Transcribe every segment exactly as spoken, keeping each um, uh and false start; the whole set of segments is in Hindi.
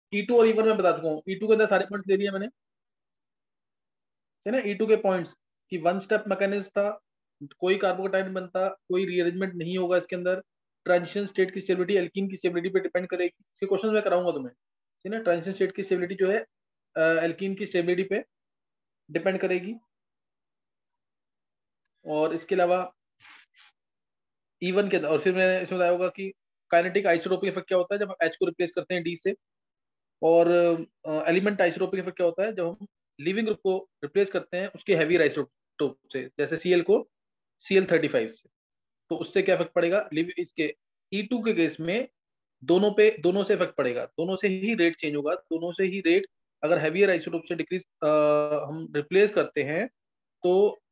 ई टू और ई वन में बता चुका हूँ। ई टू के अंदर सारे पॉइंट्स दे दिए मैंने, है ना। ई टू के पॉइंट्स कि वन स्टेप मैकेनिज्म था, कोई कार्बोकेटाइन बनता, कोई रीअरेंजमेंट नहीं होगा इसके अंदर, ट्रांजिशन स्टेट की स्टेबिलिटी एल्कीन की स्टेबिलिटी पे डिपेंड करेगी। इसके क्वेश्चन मैं कराऊंगा तुम्हें, है ना। ट्रांजिशन स्टेट की स्टेबिलिटी जो है एल्कीन की स्टेबिलिटी पे डिपेंड करेगी। और इसके अलावा इवन के, और फिर मैंने इसमें बताया होगा कि काइनेटिक आइसोटोपिक इफेक्ट क्या होता है जब हम एच को रिप्लेस करते हैं डी से, और एलिमेंट आइसोटोपिक इफेक्ट क्या होता है जब हम लिविंग ग्रुप को रिप्लेस करते हैं उसके हैवी आइसोटोप से, जैसे सीएल को सी एल थर्टी फाइव से। तो उससे क्या इफेक्ट पड़ेगा लिव इसके ई टू के केस में, दोनों पे, दोनों से इफेक्ट पड़ेगा, दोनों से ही रेट चेंज होगा, दोनों से ही रेट। अगर हैवियर आइसोटोप से डिक्रीज हम रिप्लेस करते हैं तो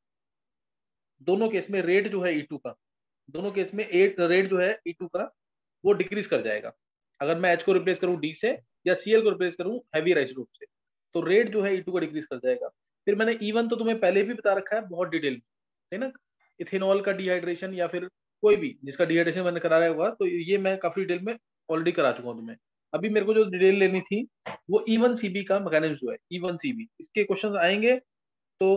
दोनों केस में रेट जो है ई टू का, दोनों केस में एट रेट जो है ई टू का वो डिक्रीज कर जाएगा। अगर मैं एच को रिप्लेस करूं डी से या सीएल को रिप्लेस करूं हैवी आइसोटोप से, तो रेट जो है ई टू का डिक्रीज कर जाएगा। फिर मैंने ई वन तो तुम्हें पहले भी बता रखा है बहुत डिटेल में, है ना। इथेनॉल का डिहाइड्रेशन या फिर कोई भी जिसका डिहाइड्रेशन मैंने कराया होगा तो ये मैं काफी डिटेल में ऑलरेडी करा चुका हूँ तुम्हें। अभी मेरे को जो डिटेल लेनी थी वो ई वन सी बी का मैकेनिज्म जो है ई वन सी बी, इसके क्वेश्चन आएंगे तो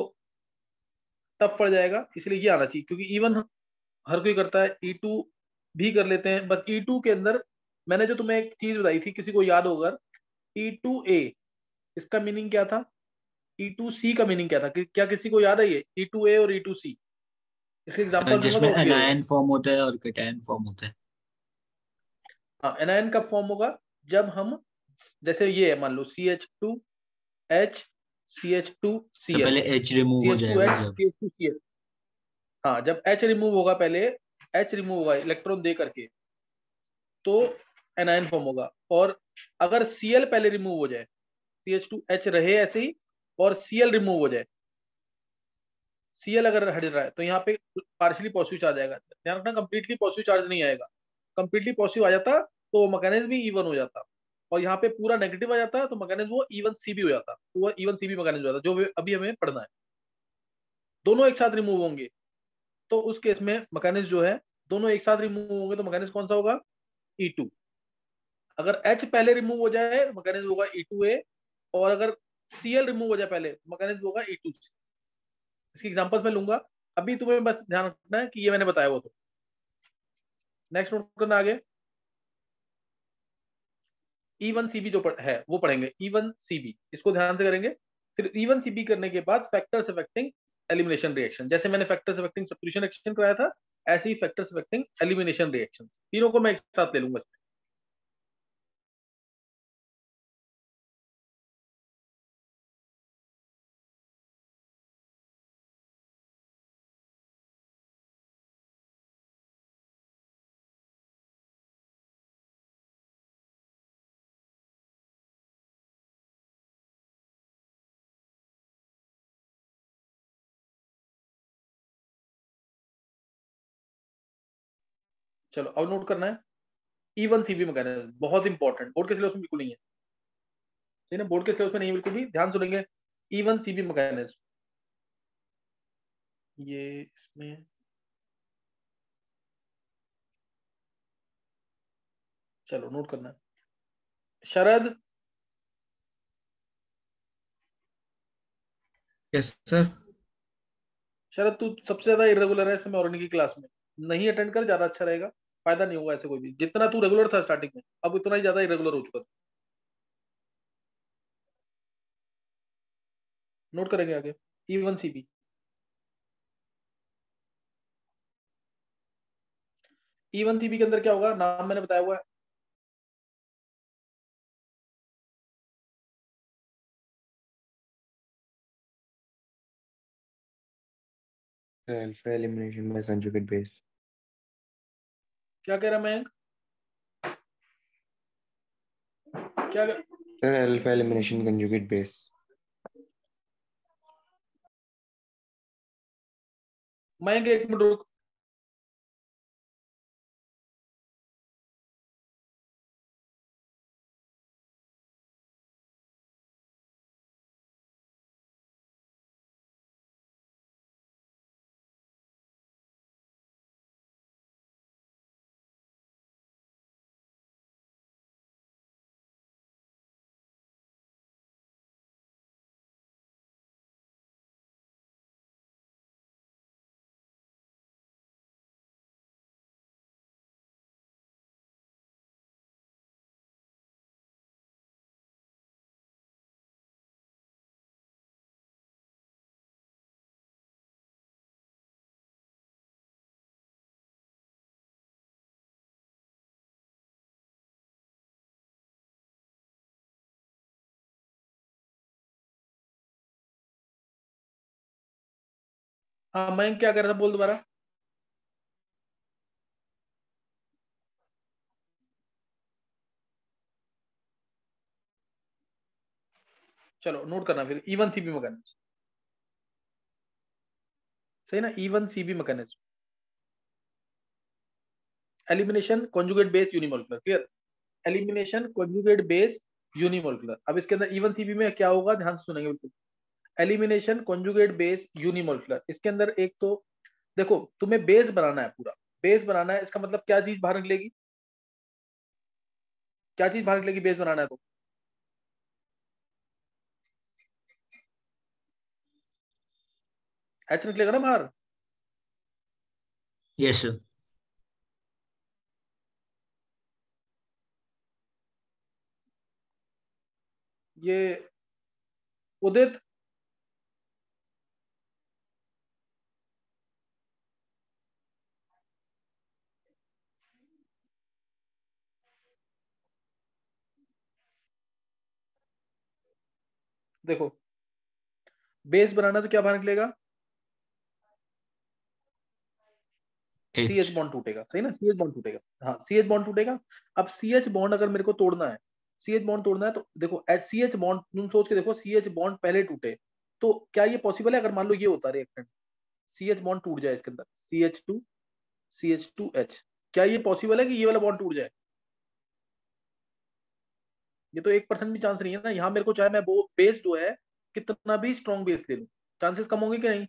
टफ पड़ जाएगा, इसलिए ये आना चाहिए क्योंकि ई वन हर कोई करता है, ई टू भी कर लेते हैं। बस ई टू के अंदर मैंने जो तुम्हें एक चीज बताई थी, किसी को याद होगा, ई टू ए इसका मीनिंग क्या था, ई टू सी का मीनिंग क्या था, कि, क्या किसी को याद है ये ई टू ए और ई टू सी? इसके एग्जांपल दूंगा जिसमें तो क्लियर होगा। एनायन फॉर्म होता है और कैटायन फॉर्म होता है। हाँ, एनायन कब फॉर्म होगा, जब हम, जैसे ये है मान लो C H two H C H two तो सी एल पहले एच रिमूव सी हो एच टू जाएगा एच जब। C H two C L. हाँ, जब एच रिमूव होगा पहले, एच रिमूव होगा इलेक्ट्रॉन दे करके, तो एनायन फॉर्म होगा। और अगर सी एल पहले रिमूव हो जाए, सी एच टू एच रहे ऐसे ही और सी एल रिमूव हो जाए, सी एल अगर हट रहा है तो यहाँ पे पार्शियली पॉजिटिव चार्ज आएगा। ध्यान रखना कंप्लीटली पॉजिटिव चार्ज नहीं आएगा, कंप्लीटली पॉजिटिव आ जाता तो मैकेनिज्म भी इवन हो जाता, और यहाँ पे पूरा नेगेटिव आ जाता तो मैकेनिज्म वो इवन सी भी हो जाता, तो वो इवन सी भी मैकेनिज्म हो जाता जो अभी हमें पढ़ना है। दोनों एक साथ रिमूव होंगे तो उस केस में मैकेनिज्म जो है, दोनों एक साथ रिमूव होंगे तो मैकेनिज्म कौन सा होगा, ई टू। अगर एच पहले रिमूव हो जाए मैकेनिज्म होगा ई टू ए, और अगर सी एल रिमूव हो जाए पहले मैकेनिज्म होगा ई टू सी। इसकी एग्जांपल्स मैं लूंगा, अभी तुम्हें बस ध्यान रखना है कि ये मैंने बताया वो। तो नेक्स्ट नोट करना आगे, ई वन सी बी जो पढ़, है वो पढ़ेंगे ई वन सी बी, इसको ध्यान से करेंगे। फिर ई वन सी बी करने के बाद फैक्टर्स अफेक्टिंग एलिमिनेशन रिएक्शन, जैसे मैंने फैक्टर्स अफेक्टिंग सब्स्टिट्यूशन रिएक्शन कराया था, ऐसे ही फैक्टर्स अफेक्टिंग एलिमिनेशन रिएक्शन, तीनों को मैं एक साथ ले लूंगा। चलो अब नोट करना है, E one C B mechanism बहुत इंपॉर्टेंट, बोर्ड के सिलेबस में बिल्कुल नहीं है, ठीक है ना, बोर्ड के सिलेबस में नहीं है बिल्कुल भी, ध्यान सुनेंगे। E one C B mechanism, ये इसमें, चलो नोट करना है। शरद, यस सर। शरद तू सबसे ज्यादा इरेगुलर है इस समय और की क्लास में, नहीं अटेंड कर, ज्यादा अच्छा रहेगा। फायदा नहीं होगा ऐसे कोई भी, जितना तू रेगुलर था स्टार्टिंग में अब उतना ही ज्यादा इरेगुलर हो चुका था। नोट करेंगे आगे, E one C B, E one C B के अंदर क्या होगा, नाम मैंने बताया हुआ है। Alpha elimination by conjugate base. क्या कह रहा मैं, क्या कह... Sir, alpha elimination conjugate base. मैं एक मिनट रुक, हाँ मैं क्या कर रहा था, बोल दोबारा। चलो नोट करना फिर, E one C B mechanism, सही ना, E one C B mechanism, elimination conjugate base unimolecular, clear, elimination conjugate base unimolecular. अब इसके अंदर ई वन सी बी में क्या होगा, ध्यान से सुनेंगे बिल्कुल। एलिमिनेशन कॉन्जुगेट बेस यूनिमोलिकुलर, इसके अंदर एक तो देखो तुम्हें बेस बनाना है, पूरा बेस बनाना है, इसका मतलब क्या चीज बाहर निकलेगी, क्या चीज बाहर निकलेगी बेस बनाना है तो, एच निकलेगा ना बाहर। Yes sir. ये उदित, देखो बेस बनाना तो क्या बाहर निकलेगा, सी एच एच। बॉन्ड टूटेगा, सही ना, सी एच बॉन्ड टूटेगा, हाँ सी एच बॉन्ड टूटेगा। अब सी एच बॉन्ड अगर मेरे को तोड़ना है, सी एच बॉन्ड तोड़ना है तो देखो एच सी एच बॉन्ड, तुम सोच के देखो सी एच बॉन्ड पहले टूटे तो क्या ये पॉसिबल है, अगर मान लो ये होता रिएक्टेंट, सी एच बॉन्ड टूट जाए इसके अंदर, C H two C H two H, क्या ये पॉसिबल है कि ये वाला बॉन्ड टूट जाए, ये तो एक परसेंट भी चांस नहीं है ना। यहाँ मेरे को चाहे मैं वो बेस जो है कितना भी स्ट्रॉन्ग बेस ले लूं, चांसेस कम होंगे कि नहीं।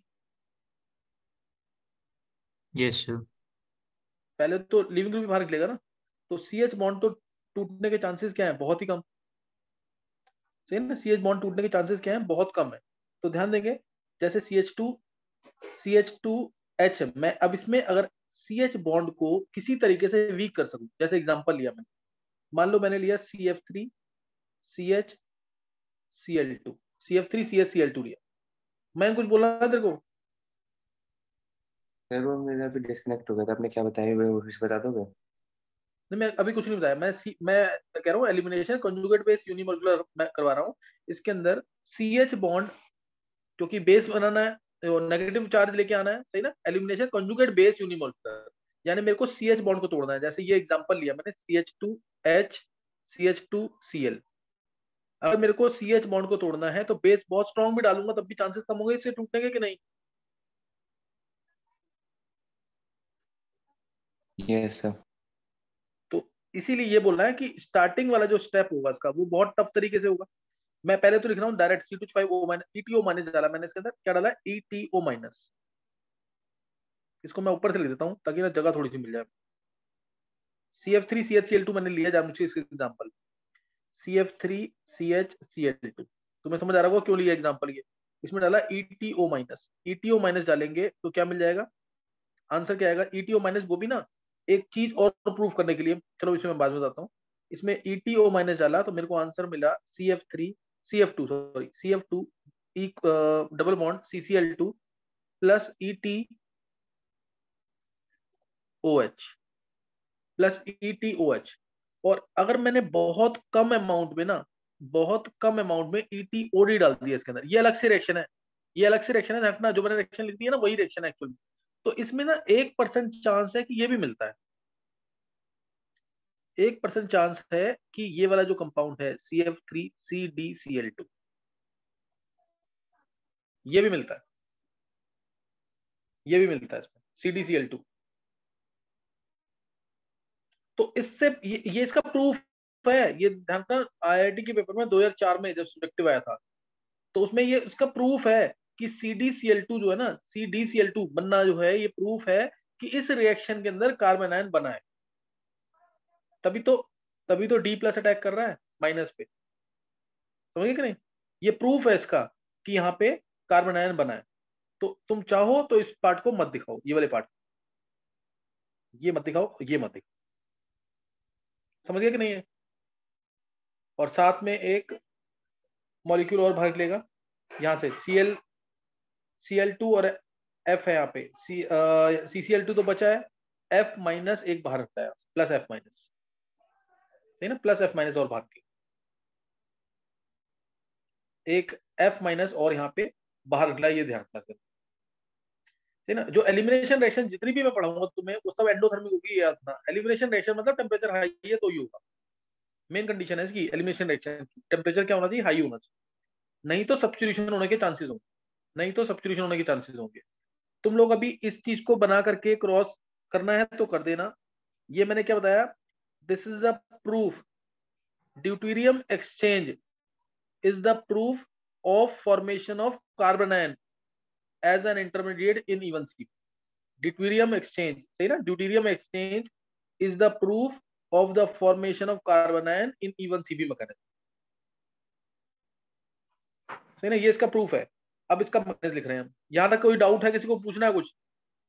Yes sir. पहले तो लिविंग ग्रुप भी बाहर निकलेगा ना, तो सी एच बॉन्ड तो टूटने के चांसेस क्या है, बहुत ही कम, सही है ना, सी एच बॉन्ड टूटने के चांसेस क्या है, बहुत कम है। तो ध्यान देंगे, जैसे C H two C H two H है, मैं अब इसमें अगर सी एच बॉन्ड को किसी तरीके से वीक कर सकूं, जैसे एग्जांपल लिया मैंने, मान लो मैंने लिया C F three C H C L two, C F three C H C L two लिया, मैं कुछ बोला ना तेरे को, सर वो मेरा भी डिस्कनेक्ट हो गया था, आपने क्या बताया वो फिर से बता दोगे? नहीं मैं अभी कुछ नहीं बताया, मैं सी, मैं कह रहा हूँ एलिमिनेशन कॉन्जुगेट बेस यूनिमोलिकुलर मैं करवा रहा हूँ, इसके अंदर सी एच बॉन्ड, क्योंकि बेस बनाना है और नेगेटिव चार्ज लेके आना है, सही ना, एलिमिनेशन कॉन्जुगेट बेस यूनिमोलिकुलर, यानी मेरे को सी एच बॉन्ड को तोड़ना है, जैसे ये एग्जांपल लिया मैंने C H two H C H two C L, अगर मेरे को सी एच बॉन्ड को तोड़ना है तो बेस बहुत स्ट्रॉन्ग भी डालूंगा तब भी चांसेस कम होंगे इससे टूटने के कि नहीं। Yes sir. तो इसीलिए ये बोलना है कि स्टार्टिंग वाला जो स्टेप होगा इसका वो बहुत टफ तरीके से होगा। मैं पहले तो लिख रहा हूँ direct C two five O minus E T O minus डाला मैंने, इसके अंदर क्या डाला, ई टी ओ माइनस, इसको मैं ऊपर से लिख देता हूँ ताकि ना जगह थोड़ी सी मिल जाए। C F three C H C L two मैंने लिया जान मुझे इसका example, C F three C H C L two, तुम्हें समझ आ रहा होगा क्यों लिया एग्जाम्पल ये, इसमें डाला E T O minus, E T O minus डालेंगे तो क्या मिल जाएगा, आंसर क्या आएगा, ई टी ओ माइनस, वो भी ना एक चीज और प्रूव करने के लिए, चलो इसमें मैं बाद में बताता हूँ। इसमें ई टी ओ माइनस डाला तो मेरे को आंसर मिला C F three C F two sorry C F two E double bond C C L two plus E T O H plus E T O H. और अगर मैंने बहुत कम अमाउंट में ना, बहुत कम अमाउंट में ई टी ओ डी डाल दिया इसके अंदर, ये अलग से रिएक्शन है, ये अलग से रिएक्शन है ना, जो मैंने रिएक्शन लिख दी है ना वही रिएक्शन है एक्चुअली। तो इसमें ना एक परसेंट चांस है कि ये भी मिलता है, एक परसेंट चांस है कि ये वाला जो कंपाउंड है C F three C D C L two ये भी मिलता है, ये भी मिलता है इसमें C D C L two. तो इससे ये, ये इसका प्रूफ है, ये ध्यान रखना आई आई टी के पेपर में दो हज़ार चार में जब सब्जेक्टिव आया था तो उसमें ये इसका प्रूफ है कि C D C L two जो है ना, C D C L two बनना जो है, ये प्रूफ है कि इस रिएक्शन के अंदर कार्बन आयन बना है, तभी तो तभी तो डी प्लस अटैक कर रहा है माइनस पे, समझिए कि नहीं, ये प्रूफ है इसका कि यहाँ पे कार्बन आयन बना है। तो तुम चाहो तो इस पार्ट को मत दिखाओ, ये वाले पार्ट, ये मत दिखाओ, ये मत दिखाओ, समझ गया कि नहीं है। और साथ में एक मॉलिक्यूल और भाग लेगा यहाँ से, C L C L two और एफ है यहाँ पे, सी सी सी एल टू तो बचा है, एफ माइनस एक बाहर रखता है, प्लस एफ माइनस, है ना, प्लस एफ माइनस और भाग के एक एफ माइनस और यहाँ पे बाहर निकला, ये ध्यान रखना। है ना। जो एलिमिनेशन रिएक्शन जितनी भी मैं पढ़ाऊंगा तुम्हें वो सब एंडोथर्मिक होगी, याद रखना। एलिमिनेशन रिएक्शन मतलब टेम्परेचर हाई है तो ही होगा, मेन कंडीशन है इसकी एलिमिनेशन रिएक्शन की, टेम्परेचर क्या होना चाहिए, हाई होना चाहिए, नहीं तो सब्स्टिट्यूशन होने के चांसेस होंगे, नहीं तो सब्स्टिट्यूशन होने के चांसेस होंगे। तुम लोग अभी इस चीज को बना करके क्रॉस करना है तो कर देना। ये मैंने क्या बताया, this is the proof, deuterium exchange is the proof of formation of carbon ion as an intermediate in even C P. Deuterium exchange, सही ना, deuterium exchange is the proof of the formation of carbon ion in even C P mechanism, सही ना, ये इसका प्रूफ है। अब इसका मैकेनिज्म लिख रहे हैं हम। यहां तक कोई डाउट है, किसी को पूछना है कुछ?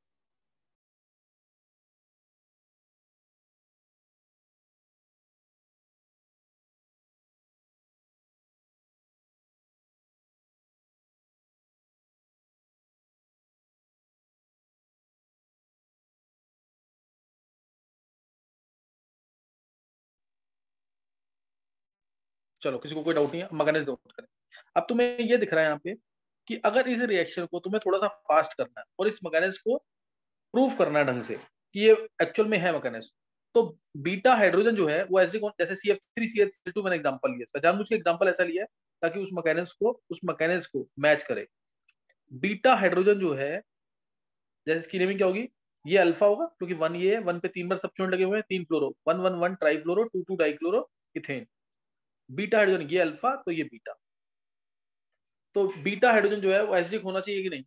चलो, किसी को कोई डाउट नहीं है, मैकेनिज्म नोट करें। अब तुम्हें ये दिख रहा है यहाँ पे कि अगर इस रिएक्शन को तुम्हें थोड़ा सा फास्ट करना है और इस मैकेनिज्म को प्रूफ करना है ढंग से कि ये एक्चुअल में है मैकेनिज्म, तो बीटा हाइड्रोजन जो है वो ऐसे कौन, जैसे C F three C H two मैंने एग्जांपल लिया इसका, जानबूझ के एग्जांपल ऐसा लिया है ताकि उस मैकेनिज्म को उस मैकेनिज्म को मैच करे। बीटा हाइड्रोजन जो है, जैसे इसकी नेमिंग क्या होगी, ये अल्फा होगा क्योंकि वन ये है, वन पे तीन बार सब्स्टिट्यूएंट लगे हुए हैं, तीन fluoro, one one one tri fluoro, two two di chloro ethane. Beta hydrogen ये अल्फा, तो ये बीटा। तो बीटा हाइड्रोजन जो है वो एसिडिक होना चाहिए कि नहीं,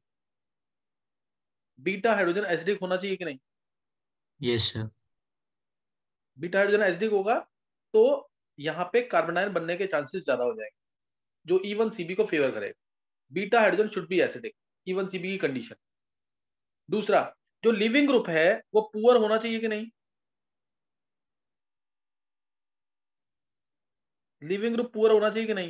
बीटा हाइड्रोजन एसिडिक होना चाहिए कि नहीं? Yes sir. Beta hydrogen acidic होगा तो यहाँ पे कार्बन आयन बनने के चांसेस ज्यादा हो जाएंगे, जो ई वन सी बी को फेवर करेगा। Beta hydrogen should be acidic, E one C B की कंडीशन। दूसरा, जो लिविंग ग्रुप है वो पुअर होना चाहिए कि नहीं, लिविंग ग्रुप पुअर होना चाहिए कि नहीं?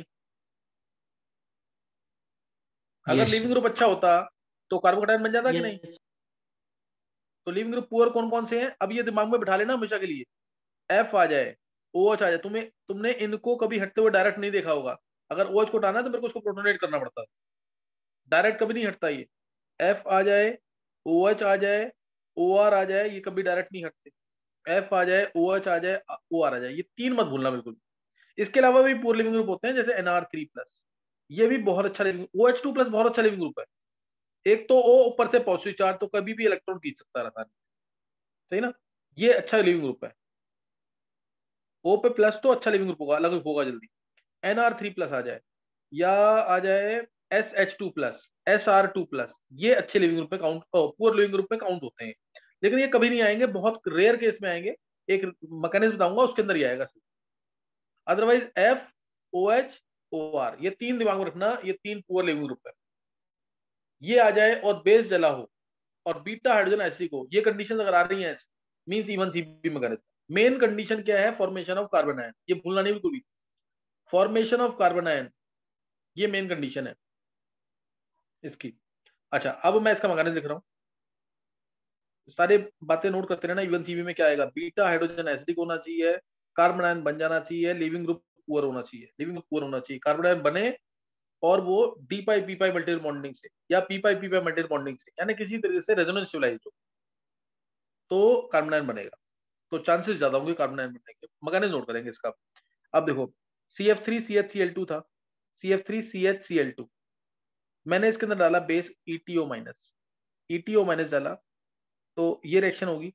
अगर यस लिविंग सर। ग्रुप अच्छा होता तो कार्बोकेटायन बन जाता कि नहीं? यस। तो लिविंग ग्रुप पुअर कौन कौन से हैं, अब ये दिमाग में बिठा लेना हमेशा के लिए। एफ आ जाए, ओ एच आ जाए, तुम्हें तुमने इनको कभी हटते हुए डायरेक्ट नहीं देखा होगा। अगर ओ एच को हटाना है तो मेरे को उसको प्रोटोनेट करना पड़ता है, डायरेक्ट कभी नहीं हटता ये। एफ आ जाए, ओ एच आ जाए, ओ आर आ जाए, ये कभी डायरेक्ट नहीं हटते। एफ आ जाए, ओ एच आ जाए, ओ आर आ जाए, ये तीन मत भूलना बिल्कुल। इसके अलावा भी पूरे लिविंग ग्रुप होते हैं, जैसे एन आर थ्री प्लस, ये भी बहुत अच्छा leaving, O H two plus बहुत अच्छा लिविंग ग्रुप है। एक तो ओ ऊपर से पॉजिटिव चार्ज, तो कभी भी इलेक्ट्रॉन खींच सकता रहता है, सही ना, ये अच्छा लिविंग ग्रुप है। ओ पे प्लस तो अच्छा लिविंग ग्रुप होगा, अलग होगा जल्दी। एन आर थ्री प्लस आ जाए या आ जाए S H two plus, S R two plus, ये अच्छे लिविंग ग्रुप में काउंट, पुअर लिविंग ग्रुप में काउंट होते हैं। लेकिन ये कभी नहीं आएंगे, बहुत रेयर केस में आएंगे, एक मैकेनिज्म बताऊंगा उसके अंदर ही आएगा। Otherwise F, O H, O R, ये तीन दिमाग में रखना, ये तीन पुअर लिविंग ग्रुप है। ये आ जाए और बेस जला हो और बीटा हाइड्रोजन एसिडिक हो, ये कंडीशन अगर आ रही है means E one CB mechanism. Main condition क्या है, फॉर्मेशन ऑफ कार्बन आयन, ये भूलना नहीं बिल्कुल भी, फॉर्मेशन ऑफ कार्बन आयन ये मेन कंडीशन है इसकी। अच्छा, अब मैं इसका मैकेनिज्म लिख रहा हूँ, सारे बातें नोट करते रहना। इवन सीबी में क्या आएगा, बीटा हाइड्रोजन एसिडिक होना चाहिए, कार्बन आयन बन जाना चाहिए, लिविंग ग्रुप पुअर होना चाहिए, लिविंग ग्रुप पुअर होना चाहिए, कार्बन आयन बने और वो D pi P pi multiple bonding से या P pi P pi multiple bonding से, यानी किसी तरीके से रेजोनेंस स्टेबलाइज हो, तो कार्बन आयन बनेगा, तो चांसेस ज्यादा होंगे कार्बन आयन बनने के। मैकेनिज्म नोट करेंगे इसका। अब देखो, C F three C H C L two था, C F three C H C L two, मैंने इसके अंदर डाला base E T O minus, E T O minus डाला, तो ये रिएक्शन होगी,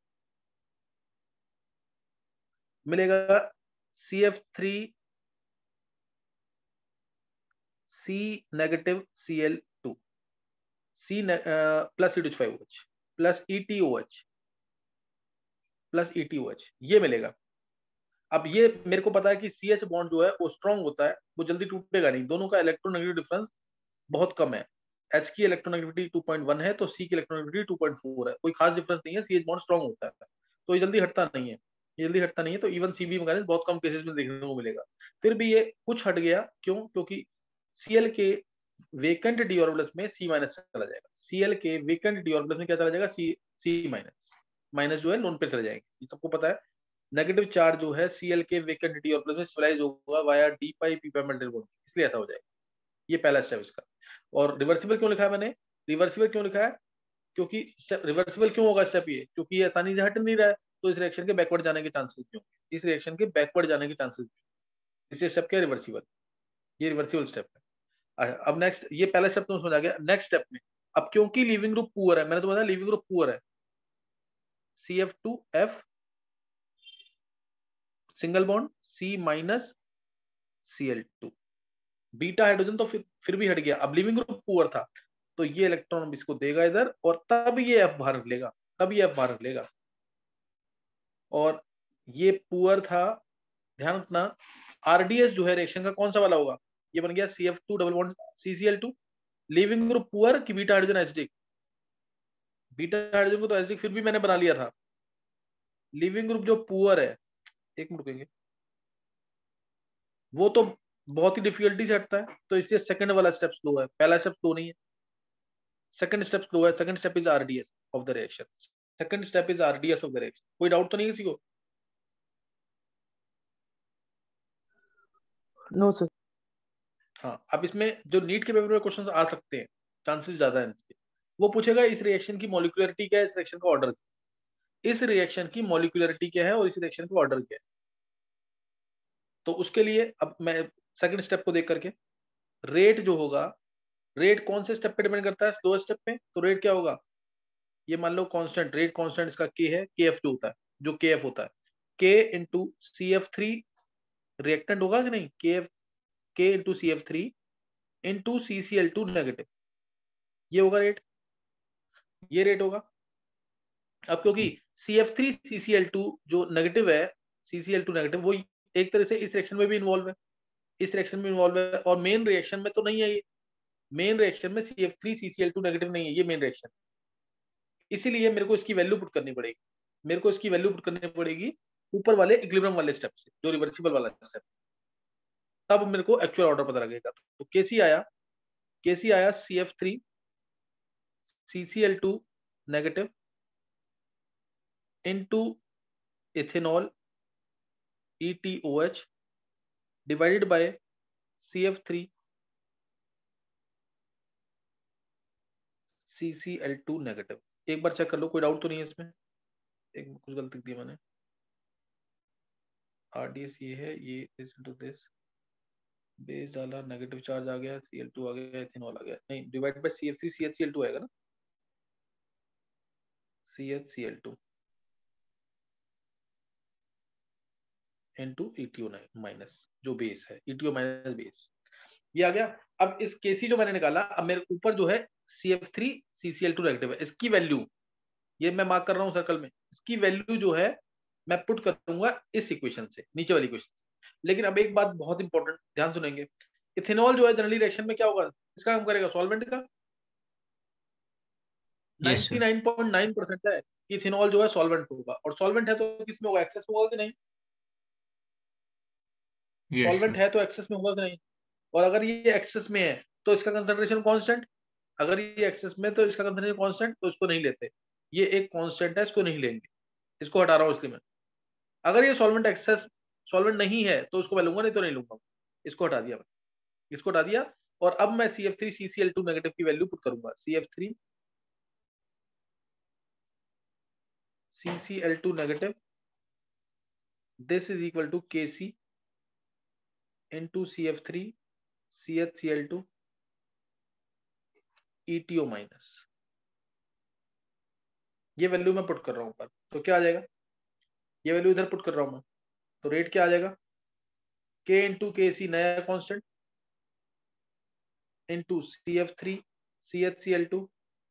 मिलेगा C F three C negative C L two, C plus C two five O H plus E T O H plus E T O H, ये मिलेगा। अब ये मेरे को पता है कि सी एच बॉन्ड जो है वो स्ट्रॉन्ग होता है, वो जल्दी टूटेगा नहीं, दोनों का इलेक्ट्रोनेगेटिव डिफरेंस बहुत कम है। एच की इलेक्ट्रोनेगेटिविटी टू पॉइंट वन है तो सी की इलेक्ट्रोनेगेटिविटी टू पॉइंट फोर है, कोई खास डिफरेंस नहीं है, सी एच बॉन्ड स्ट्रॉन्ग होता है, तो ये जल्दी हटता नहीं है, ये जल्दी हटता नहीं है, तो इवन सी बी मैकेनिज्म बहुत कम केसेस में देखने को मिलेगा। फिर भी ये कुछ हट गया, क्यों? क्योंकि सीएल के वेकेंट डी ऑर्बिटल्स में सी माइनस चला जाएगा, सीएल के वेकेंट डी ऑर्बिटल्स में क्या चला जाएगा, सी सी माइनस, माइनस जो है लोन पे चला जाएंगे, ये सबको पता है। नेगेटिव चार्ज जो है सीएल के वेकेंट डी ऑर्बिटल्स में स्टेबलाइज होगा via D pi P pi metal bond, इसलिए ऐसा हो जाएगा। ये पहला स्टेप इसका। और रिवर्सिबल क्यों लिखा है मैंने, रिवर्सिबल क्यों लिखा है, क्योंकि रिवर्सिबल क्यों होगा स्टेप ये, क्योंकि ये आसानी से हट नहीं रहा है, तो इस रिएक्शन के बैकवर्ड जाने के चांसेस क्यों, इस रिएक्शन के बैकवर्ड जाने के चांसेस, इसलिए स्टेप क्या है, रिवर्सिबल। ये रिवर्सिबल स्टेप है। अब नेक्स्ट, ये पहला स्टेप तो समझ आ गया। नेक्स्ट स्टेप में अब क्योंकि लीविंग ग्रुप पुअर है, मैंने तो बताया लीविंग ग्रुप पुअर है, C F two F single bond C minus C L two, beta hydrogen तो फिर फिर भी हट गया। अब लिविंग ग्रुप पुअर था तो ये इलेक्ट्रॉन इसको देगा इधर, और तब ये एफ बाहर निकलेगा, तब ये एफ बाहर निकलेगा। और ये पुअर था, ध्यान रखना आरडीएस जो है रिएक्शन का कौन सा वाला होगा, ये बन गया C F two double bond C C L two. Leaving group poor की beta hydrogen acidic, beta hydrogen को तो एसिडिक फिर भी मैंने बना लिया था। लिविंग ग्रुप जो पुअर है, एक मिनट रुकेंगे, वो तो बहुत ही डिफिकल्टी से हटता है, तो इसलिए सेकंड वाला स्टेप स्लो है, पहला स्टेप स्लो नहीं है, सेकंड स्टेप स्लो है। Second step is RDS of the reaction, second step is RDS of the reaction. कोई डाउट तो नहीं किसी को? No sir. हाँ, अब इसमें जो नीट के पेपर में क्वेश्चंस आ सकते हैं, चांसेस ज्यादा है इनके, वो पूछेगा इस रिएक्शन की मॉलिक्यूलरिटी क्या है, इस रिएक्शन का ऑर्डर, इस रिएक्शन की मॉलिक्यूलरिटी क्या है और इस रिएक्शन का ऑर्डर क्या है। तो उसके लिए अब मैं सेकंड स्टेप को देख करके, रेट जो होगा, रेट कौन से स्टेप पे डिपेंड करता है, स्लो स्टेप पे, तो रेट क्या होगा, ये मान लो कांस्टेंट, रेट कांस्टेंट इसका के है, के एफ जो होता है, जो के एफ होता है, K into C F three reactant होगा कि नहीं, K F, K into C F three into C C L two negative, ये होगा रेट, ये रेट होगा। अब क्योंकि C F three C C L two जो नेगेटिव है, C C L two negative, वो एक तरह से इस रिएक्शन में भी इन्वॉल्व है, इस रिएक्शन में इन्वॉल्व है, और मेन रिएक्शन में तो नहीं है ये, मेन रिएक्शन में C F three C C L two negative नहीं है, ये मेन रिएक्शन। इसीलिए मेरे को इसकी वैल्यू पुट करनी पड़ेगी, मेरे को इसकी वैल्यू पुट करनी पड़ेगी ऊपर वाले इक्विलिब्रियम वाले स्टेप से, जो रिवर्सिबल वाला स्टेप, तब मेरे को एक्चुअल ऑर्डर पता लगेगा। तो केसी आया, केसी आया C F three C C L two negative into ethanol E T O H divided by C F three C C L two negative. एक बार चेक कर लो, कोई डाउट तो नहीं है इसमें, एक कुछ गलती दी मैंने, आरडीएस ये है, ये दिस इनटू दिस, बेस डाला, नेगेटिव चार्ज आ गया, सी एल टू आ गया, इथेनॉल आ गया, नहीं divide by C F three C H C L two आएगा ना, C H C L two into ETO minus जो बेस है, ईटीओ माइनस बेस, ये आ गया। अब इस केसी जो मैंने निकाला, अब मेरे ऊपर जो है C F three C C L two negative है, इसकी वैल्यू ये मैं मार्क कर रहा हूं सर्कल में, इसकी वैल्यू जो है मैं पुट करूंगा इस इक्वेशन से, नीचे वाली इक्वेशन से। लेकिन अब एक बात बहुत इंपॉर्टेंट, ध्यान सुनेंगे, इथेनॉल जो है जनरली रिएक्शन में क्या होगा, इसका काम करेगा सॉल्वेंट का, yes sir. Ninety nine point nine percent है कि इथेनॉल जो है सॉल्वेंट होगा, और सॉल्वेंट है तो किसमें होगा, एक्सेस में होगा कि नहीं, यस सॉल्वेंट सर। है तो एक्सेस में होगा कि नहीं, और अगर ये एक्सेस में है तो इसका कंसंट्रेशन कांस्टेंट, अगर ये एक्सेस में तो इसका कंसंट्रेशन कांस्टेंट, तो इसको नहीं लेते, ये एक कांस्टेंट है, इसको नहीं लेंगे, इसको हटा रहा हूं इसलिए मैं। अगर ये सॉल्वेंट एक्सेस सॉल्वेंट नहीं है तो उसको मैं लूंगा, नहीं तो नहीं लूंगा, इसको हटा दिया मैं, इसको हटा दिया। और अब मैं C F three C C L two negative की वैल्यू पुट करूंगा, C F three C C L two negative, this is equal to K C into C F three C H C L two E T O minus, ये वैल्यू मैं पुट कर रहा हूं ऊपर, तो क्या आ जाएगा, ये वैल्यू इधर पुट कर रहा हूं मैं, तो रेट क्या आ जाएगा, के इंटू के सी नया constant into C F three C H C L two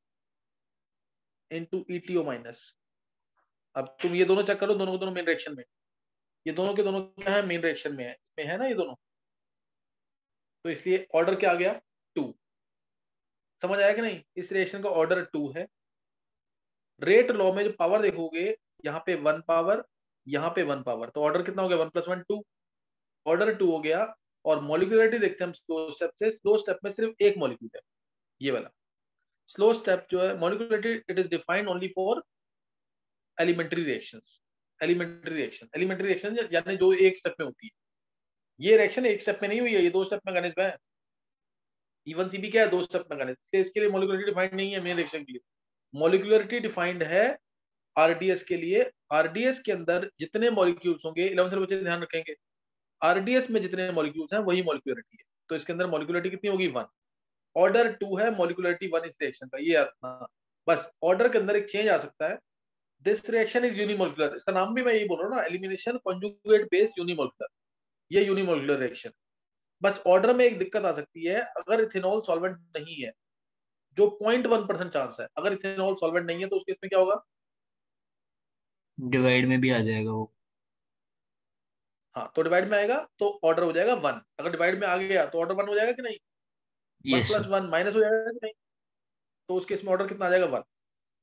into E T O minus. अब तुम ये दोनों चेक करो, दोनों को दोनों मेन रिएक्शन में, ये दोनों के दोनों क्या है, मेन रिएक्शन में है, इसमें है ना ये दोनों, तो इसलिए ऑर्डर क्या आ गया, टू। समझ आया कि नहीं, इस रिएक्शन का ऑर्डर टू है। रेट लॉ में जो पावर देखोगे, यहाँ पे वन पावर, यहाँ पे वन पावर, तो ऑर्डर कितना हो गया, one plus one two, order two हो गया। और मॉलिक्यूलरिटी देखते हैं हम स्लो स्टेप से, स्लो स्टेप में सिर्फ एक मॉलिक्यूल है, ये वाला स्लो स्टेप जो है molecularity, it is defined only for elementary reactions, elementary reaction, elementary reaction यानी जो एक स्टेप में होती है, ये रिएक्शन एक स्टेप में नहीं हुई है, ये दो स्टेप मैकेनिज्म है, ई वन सी बी क्या है, दो स्टेप मैकेनिज्म, इसलिए इसके लिए मॉलिक्यूलरिटी डिफाइंड नहीं है मेन रिएक्शन के लिए, मॉलिक्यूलरिटी डिफाइंड है आरडीएस के लिए। आरडीएस के अंदर जितने मॉलिक्यूल्स होंगे, इलेवन से बच्चे ध्यान रखेंगे, आरडीएस में जितने मॉलिक्यूल्स हैं वही मॉलिक्यूलरिटी है। तो इसके अंदर मॉलिक्यूलरिटी कितनी होगी? वन। ऑर्डर टू है, मॉलिक्यूलरिटी वन इस रिएक्शन का। ये हाँ, बस ऑर्डर के अंदर एक चेंज आ सकता है। दिस रिएक्शन इज यूनिमोलिकुलर, इसका नाम भी मैं यही बोल रहा हूँ ना, एलिमिनेशन कॉन्जुगेट बेस यूनिमोलिकुलर, ये यूनिमोलिकुलर रिएक्शन। बस ऑर्डर में एक दिक्कत आ सकती है, अगर इथेनॉल सॉल्वेंट नहीं है, जो पॉइंट वन परसेंट चांस है, अगर इथेनॉल सॉल्वेंट नहीं है तो उस केस में क्या होगा? डिवाइड में भी आ जाएगा वो। हाँ, तो डिवाइड में आएगा तो ऑर्डर हो जाएगा वन। अगर डिवाइड में आ गया तो ऑर्डर वन हो जाएगा कि नहीं? One yes plus sir. One minus हो जाएगा कि नहीं? तो उस केस में ऑर्डर कितना आ जाएगा? वन।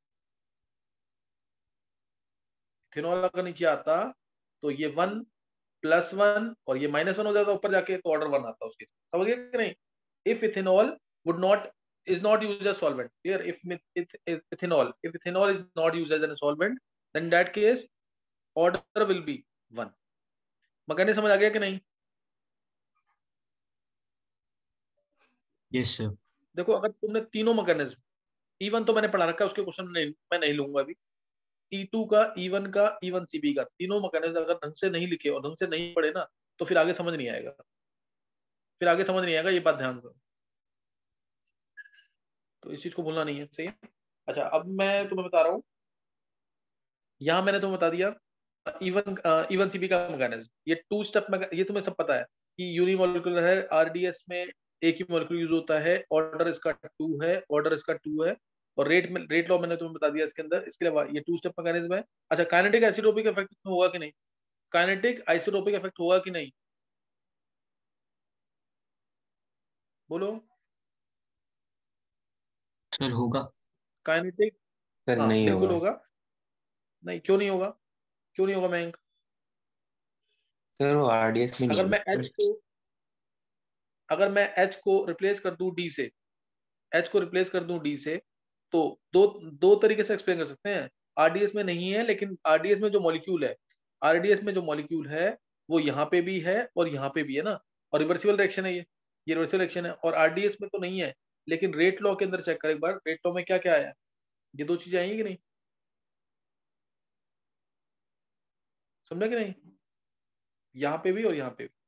इथेनॉल अगर नीचे आता तो ये वन प्लस वन और ये माइनस वन हो जाता ऊपर जाके, तो ऑर्डर वन आता उसके। समझ गए कि नहीं? If ethanol would not is not used as solvent here, if it, it, ethanol if ethanol is not used as a solvent, then in that case order will be one. Mechanism समझ आ गया कि नहीं? Yes sir. देखो, अगर तुमने तीनों मैकेनिज्म, ई वन तो मैंने पढ़ा रखा है, उसके क्वेश्चन नहीं, मैं नहीं लूंगा अभी। ई टू का, ई वन का, ई वन सी बी का, तीनों मैकेनिज्म अगर ढंग से नहीं लिखे और ढंग से नहीं पढ़े ना, तो फिर आगे समझ नहीं आएगा। फिर आगे समझ नहीं आएगा, ये बात ध्यान दो। तो इस चीज को भूलना नहीं है, सही है? अच्छा, अब मैं तुम्हें बता रहा हूँ, यहाँ मैंने तुम्हें बता दिया इवन इवन सीबी का मैकेनिज्म। ये टू स्टेप में, ये तुम्हें सब पता है कि यूनिमोलिकुलर है, आरडीएस में एक ही मॉलिक्यूल यूज होता है, ऑर्डर इसका टू है, ऑर्डर इसका टू है, और रेट में रेट लॉ मैंने तुम्हें बता दिया इसके अंदर। इसके अलावा ये टू स्टेप मैकेनिज्म है। अच्छा, काइनेटिक आइसोटोपिक इफेक्ट होगा कि नहीं? काइनेटिक आइसोटोपिक इफेक्ट होगा कि नहीं? बोलो। सर होगा। काइनेटिक, सर हाँ नहीं बिल्कुल होगा। होगा। नहीं, क्यों नहीं होगा? क्यों नहीं होगा मयंक? सर वो आरडीएस में नहीं अगर मैं एच होगा। को अगर मैं एच को रिप्लेस कर दूं डी से, एच को रिप्लेस कर दूं डी से, तो दो दो तरीके से एक्सप्लेन कर सकते हैं। आरडीएस में नहीं है, लेकिन आरडीएस में जो मॉलिक्यूल है, आरडीएस में जो मॉलिक्यूल है वो यहाँ पे भी है और यहाँ पे भी है ना, और रिवर्सिबल रिएक्शन है ये ये रिवर्सिबल रिएक्शन है। और आरडीएस में तो नहीं है, लेकिन रेट लॉ के अंदर चेक कर एक बार, रेट लॉ में क्या क्या आया। ये दो चीजें आई कि नहीं? समझा कि नहीं? यहाँ पे भी और यहाँ पे भी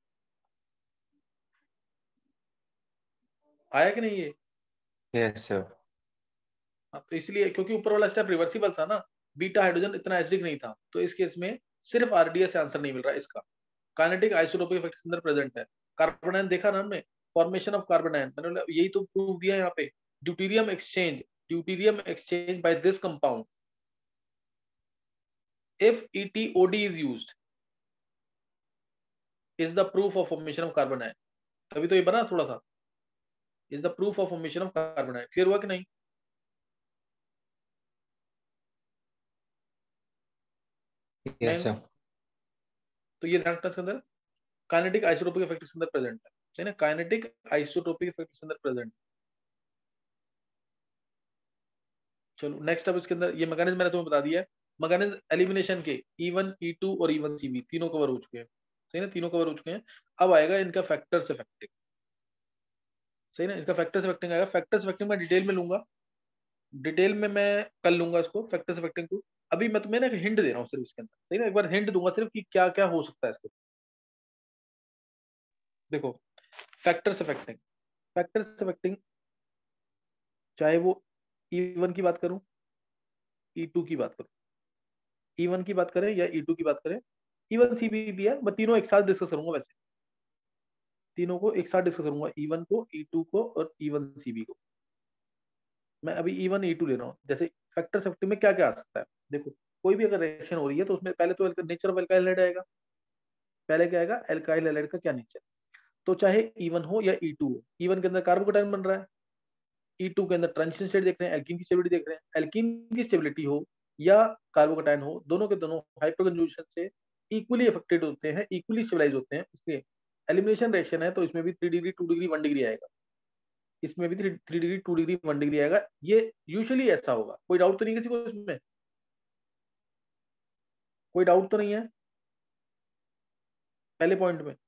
आया कि नहीं ये? Yes sir. हाँ, तो इसलिए क्योंकि ऊपर वाला स्टेप रिवर्सिबल था ना, बीटा हाइड्रोजन इतना एसिडिक नहीं था, तो इस केस में सिर्फ आरडीएस से आंसर नहीं मिल रहा है इसका। काइनेटिक आइसोटोपिक इफेक्ट के अंदर प्रेजेंट है। कार्बन आयन देखा ना हमने, फॉर्मेशन ऑफ कार्बन आयन, मैंने बोला यही तो प्रूफ दिया यहाँ पे। Deuterium exchange deuterium exchange by this compound, if ETOD is used, is the proof of formation of carbanion. तभी तो ये बना थोड़ा सा, is the proof of formation of carbanion. Clear हुआ कि नहीं? यस मैं सर। तो ये ध्यान रखना इसके अंदर, काइनेटिक आइसोटोपिक इफेक्ट इसके अंदर प्रेजेंट है, है ना? काइनेटिक आइसोटोपिक इफेक्ट इसके अंदर प्रेजेंट। चलो नेक्स्ट, अब इसके अंदर ये मैकेनिज्म मैंने तुम्हें बता दिया है। मैकेनिज्म एलिमिनेशन के, ई वन ई टू और ई वन सी बी तीनों कवर हो चुके हैं, सही ना? तीनों कवर हो चुके हैं। अब आएगा इनका फैक्टर्स इफेक्टिंग, सही ना? इसका फैक्टर्स इफेक्टिंग आएगा। फैक्टर्स इफेक्टिंग मैं डिटेल में लूंगा, डिटेल में मैं कर लूंगा इसको, फैक्टर्स इफेक्टिंग को। अभी मैं तुम्हें ना एक हिंट दे रहा हूँ सिर्फ इसके अंदर, सही ना? एक बार हिंट दूंगा सिर्फ कि क्या क्या हो सकता है इसके। देखो, फैक्टर्स इफेक्टिंग फैक्टर्स इफेक्टिंग चाहे वो ई वन की बात करूं, ई टू की बात करूं, ई वन की बात करें या ई टू की बात करें, ई वन सी बी भी है, मैं तीनों एक साथ डिस्कस करूंगा। वैसे तीनों को एक साथ डिस्कस करूंगा, ई वन को, ई टू को और ई वन सी बी को। मैं अभी ई वन ई टू ले रहा हूँ। जैसे फैक्टर्स इफेक्टिंग में क्या क्या आ सकता है, देखो, कोई भी अगर रिएक्शन हो रही है तो उसमें पहले तो नेचर ऑफ एल्काइल हाइड आएगा। पहले क्या आएगा? एल्काइल हाइड का क्या नेचर। तो चाहे ई वन हो या ई टू हो, ई वन के अंदर कार्बोकेटायन बन रहा है, ई टू के अंदर ट्रांजिशन स्टेट देख रहे हैं, एल्कीन की स्टेबिलिटी देख रहे हैं। एल्कीन की स्टेबिलिटी हो या कार्बोकेटायन हो, दोनों के दोनों हाइपरकंजुगेशन से इक्वली अफेक्टेड होते हैं, इक्वली स्टेबलाइज होते हैं। इसलिए एलिमिनेशन रिएक्शन है तो इसमें भी three degree two degree one degree आएगा, इसमें भी three three degree two degree one degree आएगा। ये यूजुअली ऐसा होगा, कोई डाउट तो नहीं किसी को इसमें? कोई डाउट तो नहीं है पहले पॉइंट में?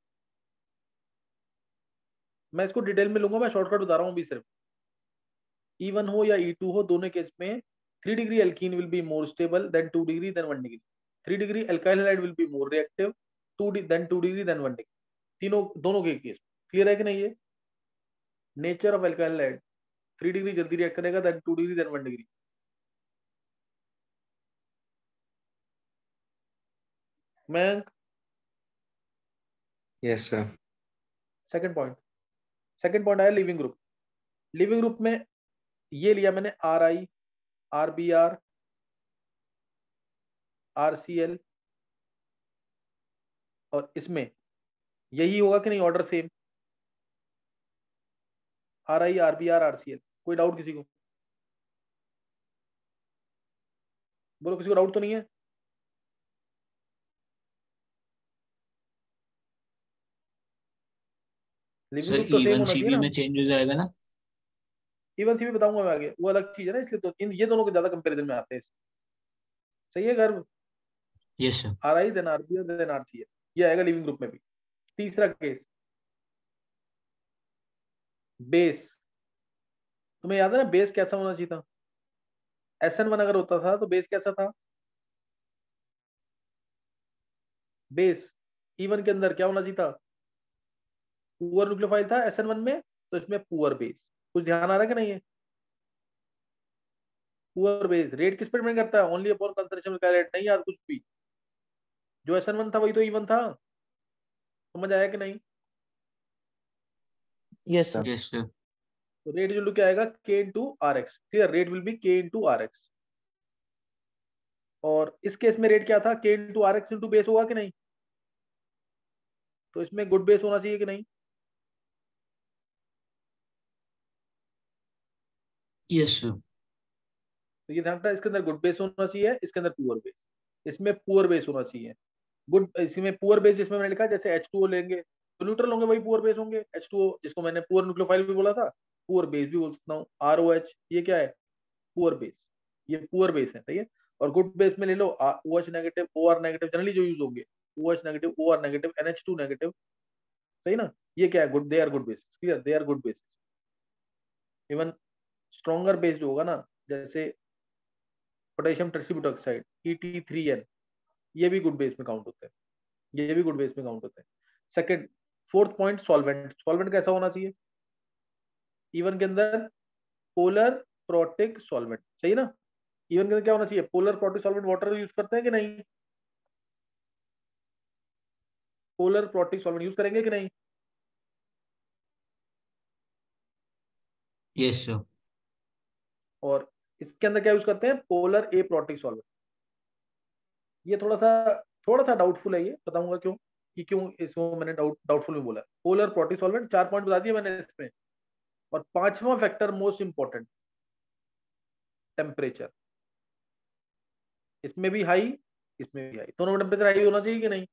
मैं इसको डिटेल में लूंगा, मैं शॉर्टकट बता रहा हूँ अभी सिर्फ। ई वन हो या ई टू हो, दोनों केस में three degree alkene will be more stable than two degree than one degree, three degree alkyl halide will be more reactive to than two degree than one degree, तीनों दोनों के केस। क्लियर है कि नहीं? ये nature of alkyl halide, three degree जल्दी रिएक्ट करेगा than two degree than one degree. मैं yes sir. Second point, second point आया लिविंग ग्रुप। लिविंग ग्रुप में ये लिया मैंने R I, R B R, R C L, और इसमें यही होगा कि नहीं order same, R I, R B R, R C L. कोई डाउट किसी को? बोलो, किसी को डाउट तो नहीं है? लिविंग सर ग्रुप तो ई सेम वन होना सी चाहिए बी ना। में चेंज हो जाएगा ना? इवन सी भी बताऊंगा मैं आगे, वो अलग चीज है ना, इसलिए तो इन ये दोनों के ज्यादा कंपैरिजन में आते हैं। सही है Garv? Yes sir. R I then R B R then R C L, ये आएगा लिविंग ग्रुप में भी। तीसरा केस बेस। तुम्हें याद है ना बेस कैसा होना चाहिए था? एस एन वन अगर होता था तो बेस कैसा था? बेस इवन के अंदर क्या होना चाहिए था? पुअर न्यूक्लियोफाइल था एस एन वन में, तो इसमें पुअर बेस। कुछ ध्यान आ रहा है कि नहीं है? पुअर बेस रेट किस पर डिपेंड करता है? ओनली अपॉन कंसंट्रेशन रेट, नहीं यार कुछ भी। जो एस एन वन था वही तो इवन था। समझ आया कि नहीं? Yes sir. Yes sir. तो रेट जो क्या आएगा K into R X. Clear? Rate will be K into R X. और इस केस में रेट क्या था? K into R X into base होगा कि नहीं? तो इसमें गुड बेस होना चाहिए कि नहीं? Yes sir. तो ये ध्यान रखना, इसके अंदर गुड बेस होना चाहिए, इसके अंदर पुअर बेस। इसमें पुअर बेस होना चाहिए। गुड, इसमें पुअर बेस जिसमें मैंने लिखा जैसे एच टू ओ लेंगे तो न्यूट्रल होंगे, वही पुअर बेस होंगे। एच टू ओ जिसको मैंने पुअर न्यूक्लियोफाइल भी बोला था, पुअर बेस भी बोल सकता हूँ। आर ओ एच ये क्या है? Poor base. ये पुअर बेस है, सही है। और गुड बेस में ले लो O H negative, O R negative, generally जो यूज होंगे O H negative, O R negative, N H two negative. सही ना? ये क्या है? Good, they are good base. Clear? They are good base. Even stronger base जो होगा ना, जैसे potassium tetrabutoxide E T three N, ये भी गुड बेस में काउंट होते हैं। ये भी गुड बेस में काउंट होते हैं। Second, fourth point solvent. Solvent कैसा होना चाहिए? इवन के अंदर पोलर प्रोटिक सॉल्वेंट, सही ना? इवन के अंदर क्या होना चाहिए? Polar protic solvent. Water use करते हैं कि नहीं? पोलर प्रोटिक सॉल्वेंट यूज करेंगे कि नहीं? Yes sir. और इसके अंदर क्या यूज करते हैं? Polar aprotic solvent. ये थोड़ा सा थोड़ा सा डाउटफुल है, ये बताऊंगा क्यों, कि क्यों इसको मैंने डाउट डाउटफुल में बोला। पोलर प्रोटिक सॉल्वेंट, चार पॉइंट बता दिए मैंने इसमें। और पांचवा फैक्टर मोस्ट इंपॉर्टेंट, टेम्परेचर। इसमें भी हाई, इसमें भी हाई, दोनों में टेम्परेचर हाई होना चाहिए कि नहीं?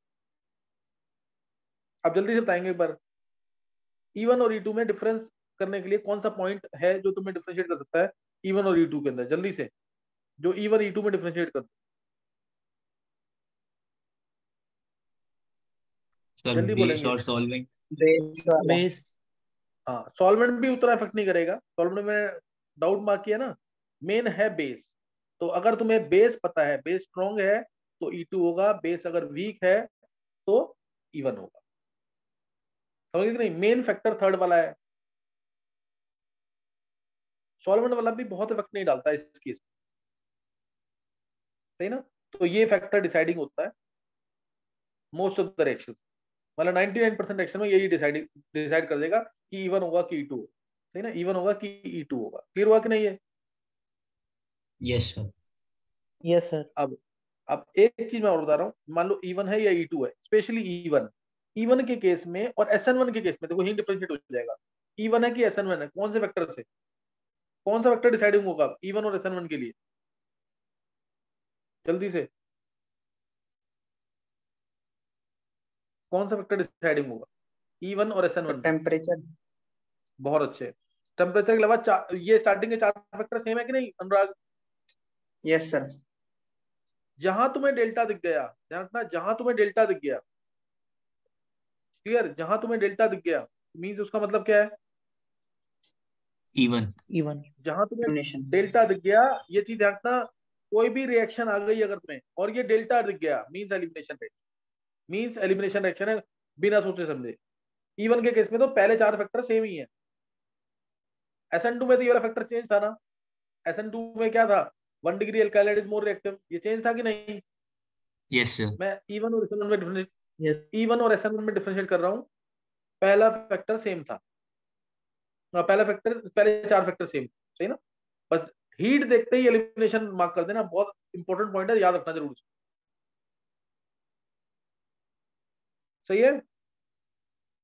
अब जल्दी से बताएंगे एक बार। ई वन और ई टू में डिफरेंस करने के लिए कौन सा पॉइंट है जो तुम्हें डिफरेंशिएट कर सकता है ई वन और ई टू के अंदर? जल्दी से, जो ई वन ई टू में डिफरेंशिएट कर, सर जल्दी बेस बोलेंगे। और सॉल्वेंट। बेस वाला। बेस, हाँ सॉल्वेंट भी उतना इफेक्ट नहीं करेगा। सॉल्वेंट में डाउट मार्क किया ना, मेन है बेस। तो अगर तुम्हें बेस पता है, बेस स्ट्रॉन्ग है तो ई टू होगा, बेस अगर वीक है तो ई वन होगा। समझ गए कि नहीं? मेन फैक्टर थर्ड वाला है। सॉल्वेंट वाला भी बहुत इफेक्ट नहीं डालता इस केस में, सही ना? तो ये फैक्टर डिसाइडिंग होता है मोस्ट ऑफ द रिएक्शन। मतलब नाइंटी नाइन परसेंट रिएक्शन में यही डिसाइड डिसाइड कर देगा कि ई वन होगा कि ई टू, सही ना? ई वन होगा कि ई टू होगा। क्लियर हुआ कि नहीं है? Yes sir. Yes sir. अब अब एक चीज मैं और बता रहा हूँ, मान लो ई वन है या ई टू है, specially E one. E one के केस में और एस एन वन के केस में देखो, ही डिफरेंशिएट हो जाएगा। ई वन है कि एस एन वन है, कौन से फैक्टर से, कौन सा फैक्टर डिसाइडिंग होगा ई वन और एस एन वन के लिए? जल्दी से, कौन सा फैक्टर डिसाइडिंग होगा ई वन और एस एन वन? टेम्परेचर। बहुत अच्छे। टेम्परेचर के अलावा चार, ये स्टार्टिंग के चार फैक्टर सेम है कि नहीं अनुराग? Yes sir. जहां तुम्हें डेल्टा दिख गया, ध्यान रखना, जहां तुम्हें डेल्टा दिख गया, क्लियर, जहां तुम्हें डेल्टा दिख गया मींस उसका मतलब क्या है? इवन इवन जहां तुम्हें एलिमिनेशन डेल्टा दिख गया, ये चीज ध्यान रखना, कोई भी रिएक्शन आ गई अगर तुम्हें और ये डेल्टा दिख गया, means elimination rate, means elimination reaction है, बिना सोचे समझे। इवन के केस में तो पहले चार फैक्टर सेम ही है। एस एन टू में तो ये वाला फैक्टर चेंज था ना, एस एन टू में क्या था, one degree alkyl is more reactive, ये चेंज था कि नहीं? Yes sir. मैं इवन और एस एन वन में डिफरेंशिएट इवन और एस एन वन में डिफरेंशिएट कर रहा हूँ। पहला फैक्टर सेम था, हाँ, पहला फैक्टर, पहले चार फैक्टर सेम, सही ना? बस हीट देखते ही एलिमिनेशन मार्क कर देना, बहुत इंपॉर्टेंट पॉइंट है, याद रखना जरूर। सही है।